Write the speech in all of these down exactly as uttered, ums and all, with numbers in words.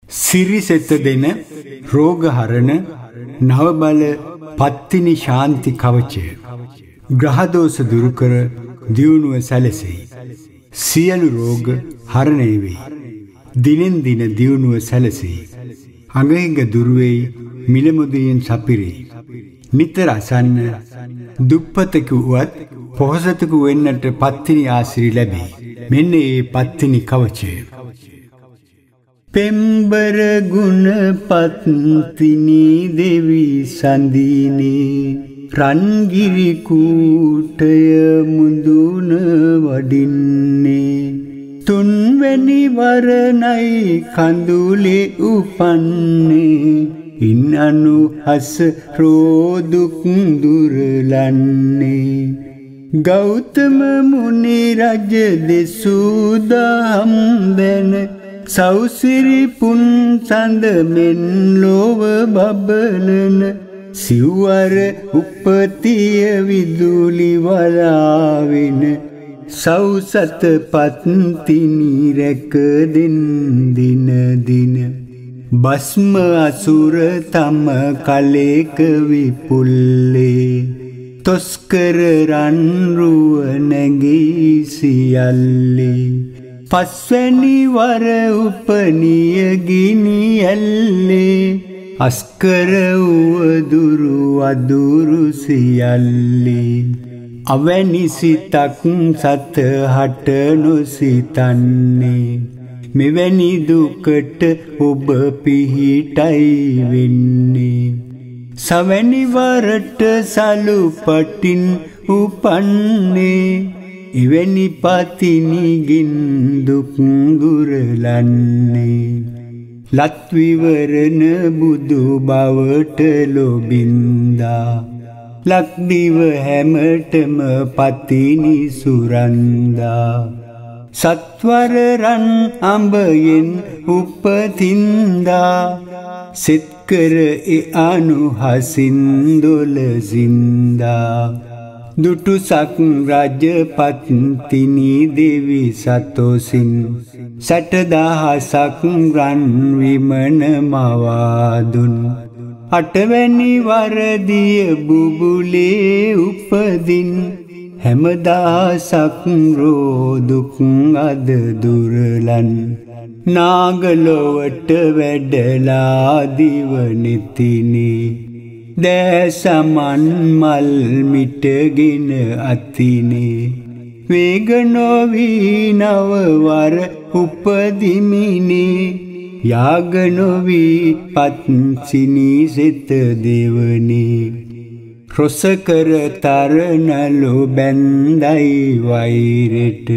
සිරිසෙත දෙන රෝගහරණ නවබල පත්තිනි ශාන්ති කවචය ග්‍රහදෝෂ දුරු කර දියුණුව සැලසෙයි. සියලු රෝග හරණය වෙයි. දිනෙන් දින දියුණුව සැලසෙයි. අඟහිඟ දුරු වෙයි, මිල මුදලින් සපිරෙයි. නිතර අසන්න දුප්පතෙකු වුවත් පොහොසතෙකු වෙන්නට පත්තිනි ආශ්‍රය ලැබෙයි. මෙන්න ඒ පත්තිනි කවචය. පෙම්බර ගුණ පත්තිනි දෙවි සඳීනේ රන්ගිරි කූටය මුදුන වඩින්නේ තුන්වැනි වරණයි කඳුලේ උපන්නේ ඉන් අනු හස රෝදුක් දුරලන්නේ ගෞතම මුනි රජ දෙසූදාම් දැන සෞසිරි පුන් සඳ මෙන් ලෝව බබලන සිව්වර උපතිය විදුලි වලාවෙන සෞසත පත්තිනි රැක දෙන් දින දින බස්ම අසුර තම කලේක විපුල්ලේ තොස්කර රන් රුව නැගී සියල්ලේ පස්වැනි වර උපනිය ගිනි ඇල්ලේ අස්කර උවදුරු අදුරු සියල්ලේ අවැනි සිතක් සත හට නොසිතන්නේ මෙවැනි දුකට ඔබ පිහිටයි වෙන්නේ සවැනි වරට සලු පටින් උපන්නේ එවැනි පතිනිගින් දුක් දුරලන්නේ ලත්විවරණ බුදු බවට ලොබින්දා ලක්දිව හැමටම පතිනි සුරන්දා සත්වර රන් අඹයෙන් උපතින්දා සෙත්කර එ අනුහසින් දොළසින්දා දුටුසක් රජ පත්තිනි දෙවි සතොසින් සැටදහසක් රන් විමන මවාදුන් අටවැනි වරදිය බුබුලේ උපදින් හැමදාසක් රෝදුක් අද දුරලන් නාගලොවට වැඩලා දිවනෙතිනේ දෑසමන් මල් මිටගෙන අතිනේ වේගනොවී නවවර උපදිමිනේ යාගනොවී පත්සිනි සෙත දෙවනේ රොසකර තරනලු බැන්දයි වෛරෙට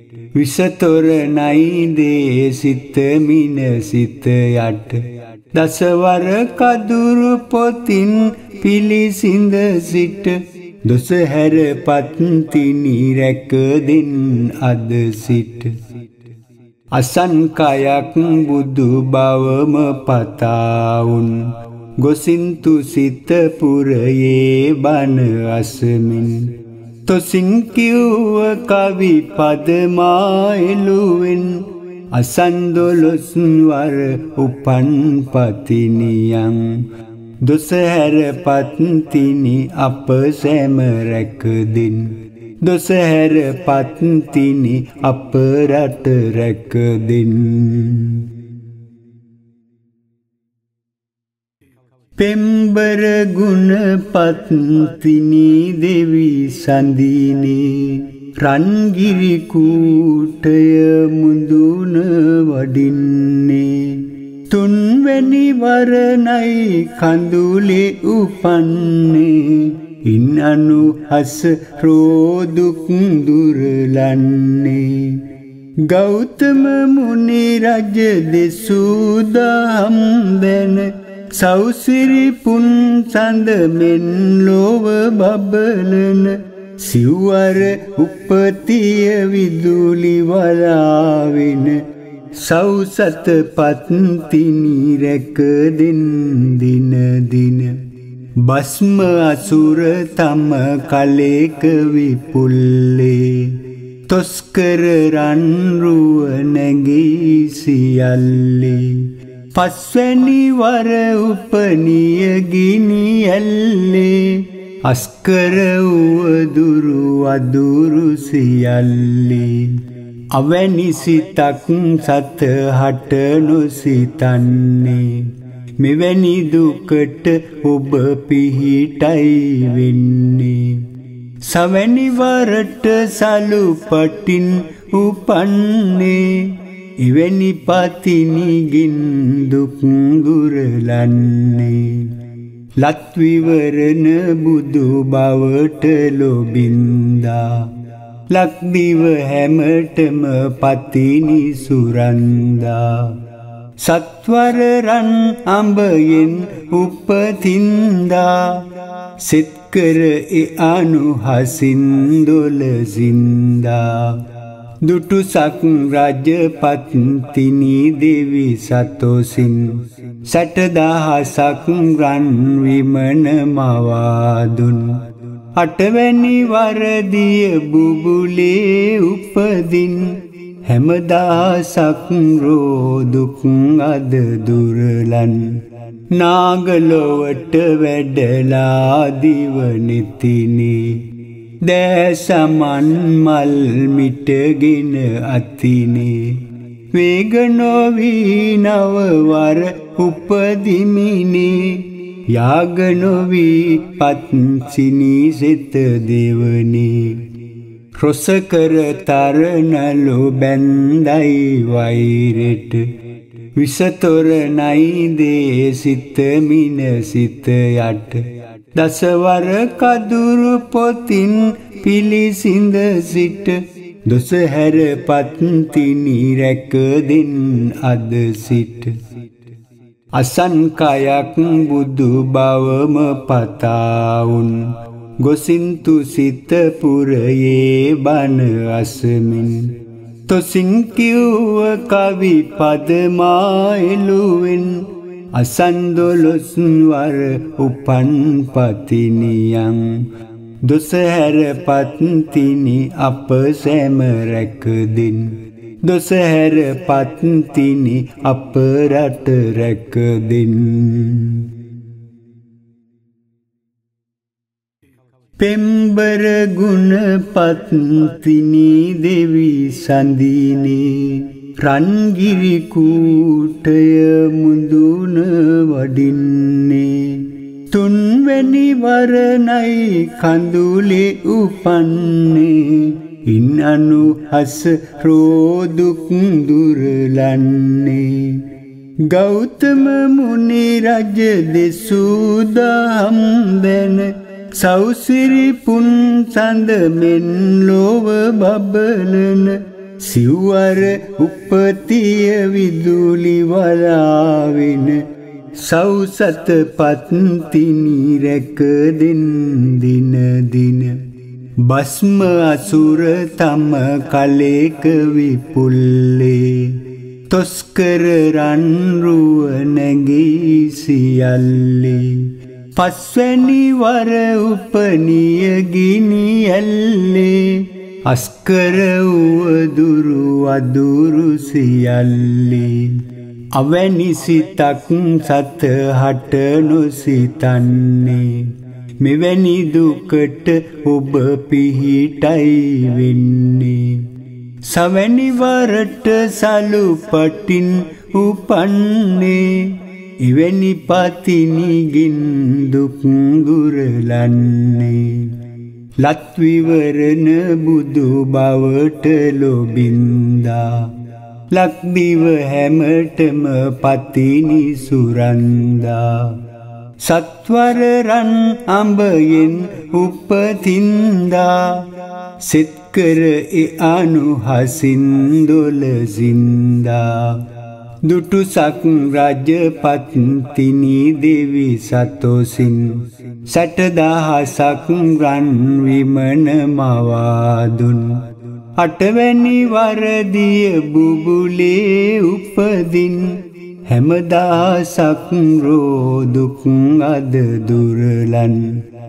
විසතොරනයි දේ සිත මින සිත යට දසවර කදුරු පොතින් පිලිසිඳ සිට දොස හැර පත්තිනි රැක දෙන් අද සිට අසන්කයක් බුදු බවම පතාවුන් ගොසින්තු සිත පුරයේ බණ අසමින් තොසින් කිව්ව කවි පදමා එළුවෙන් අසන්දොළොස් වර උපන් පතිනියන් දොස හැර පත්තිනි අප සැම රැක දෙන් දොස හැර පත්තිනි අප රට රැක දෙන් පෙම්බර ගුණ පත්තිනි දෙවි සඳීනේ රන්ගිරි කූටය මුදුන වඩින්නේ තුන්වැනි වරණයි කඳුලේ උපන්නේ ඉන් අනු හස රෝදුක් දුරලන්නේ ගෞතම මුනි රජ දෙසූදාම් දැන සෞසිරි පුන් සඳ මෙන් ලෝව බබලන සිව්වර උපතිය විදුලි වලාවෙන සෞසත පත්තිනි රැක දෙන් දින දින බස්ම අසුර තම කලේක විපුල්ලේ තොස්කර රන් රුව නැගී සියල්ලේ පස්වැනි වර උපනිය ගිනි ඇල්ලේ අස්කර උවදුරු අදුරු සියල්ලේ අවැනි සිතක් සත හට නොසිතන්නේ මෙවැනි දුකට ඔබ පිහිටයි වෙන්නේ සවැනි වරට සලු පටින් උපන්නේ එවැනි පතිනිගින් දුක් දුරලන්නේ ලත්විවරණ බුදු බවට ලොබින්දා ලක්දිව හැමටම පතිනි සුරන්දා සත්වර රන් අඹයෙන් උපතින්දා සිත්කර එ අනුහසින් දොළසින්දා දුටුසක් රජ පත්තිනි දෙවි සතොසින් සැටදහසක් රන් විමන මවාදුන් අටවැනි වරදිය බුබුලේ උපදින් හැමදාසක් රෝදුක් අද දුරලන් නාගලොවට වැඩලා දිවනිතිනි දැසමන් මල් මිටගෙන අතිනේ වේගනොවී නවවර උපදිමිනේ යාගනොවී පත්සිනි සිත දෙවනේ රොසකර තරනලු බැන්දයි වෛරෙට විසතොරනයි දේ සිත මින සිත යට දසවර කදුරු පොතින් පිලිසිඳ සිට දොස හැර පත්තිනි රැක දෙන් අද සිට අසංකයක් බුදු බවම පතාවුන් ගොසින්තු සිත පුරයේ බණ අසමින් තොසින් කිව්ව කවි පදමා එළුවෙන් අසන්දොළොස් වර උපන් පතිනියන් දොස හැර පත්තිනි අප සැම රැකදින් දොස හැර පත්තිනි අප රට රැකදින් පෙම්බර ගුණ පත්තිනි දෙවි සඳිනේ රන්ගිරි කූටය මුදුන වඩින්නේ තුන්වැනි වරණයි කඳුලේ උපන්නේ ඉන් අනුහස රෝදුක් දුරලන්නේ ගෞතම මුනි රජ දෙසූ දහම් දැන සෞසිරි පුන් සඳ මෙන් ලොව බබලන සිව්වර උපතිය විදුලි වලාවෙන සෞසත පත්තිනි රැක දෙන් දින දින බස්ම අසුර තම කලේක විපුල්ලේ තොස්කර රන් රුව නැගී සියල්ලේ පස්වැනි වර උපනිය ගිනි ඇල්ලේ අස්කර උවදුරු අදුරු සියල්ලේ අවැනි සිතක් සත හට නොසිතන්නේ මෙවැනි දුකට ඔබ පිහිටයි වෙන්නේ සවැනි වරට සලු පටින් උපන්නේ එවැනි පතිනිගින් දුක් දුරලන්නේ ලත්විවරණ බුදු බවට ලොබින්දා ලක්දිව හැමටම පතිනි සුරන්දා සත්වර රන් අඹයෙන් උපතින්දා සිත්කර එ අනුහසින් දොළසින්දා දුටුසක් රජ පත්තිනි දෙවි සතොසින් සැටදහසක් රන් විමන මවාදුන් අටවැනි වරදිය බුබුලේ උපදින් හැමදාසක් රෝදුක් අද දුරලන්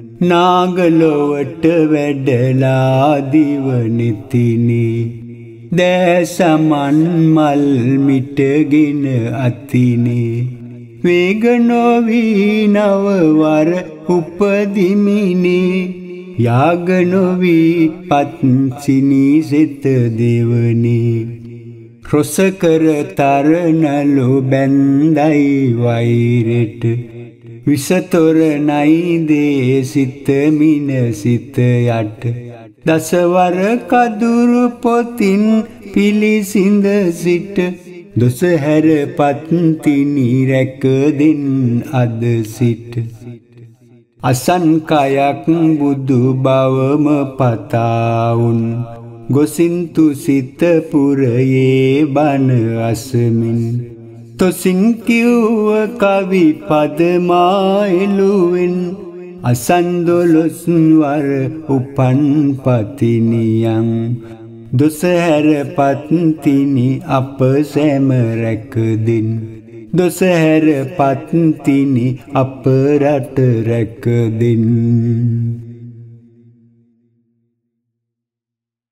නාගලොවට වැඩලා දිවනිතිනේ දැසමන් මල් මිටගෙන අතිනේ වේග නොවී නවවර උපදිමිනේ යාග නොවී පත්සිනි සිත දෙවනේ රොසකර තරණලු බැන්දයි වෛරෙට විසතොර නයිදේ සිත මින සිත යට දසවර කදුරු පොතින් පිලිසිඳ සිට දොස හැර පත්තිනි රැක දෙන් අද සිට අසංකයක් බුදු බවම පතාවුන් ගොසින්තු සිත පුරයේ බණ අසමින් තොසින් කිව්ව කවි පදමා එළුවෙන් අසන්දොලොස් වර උපන් පතිනියන් දොස හැර පත්තිනි අප සැම රැක දෙන් දොස හැර පත්තිනි අප රට රැක දෙන්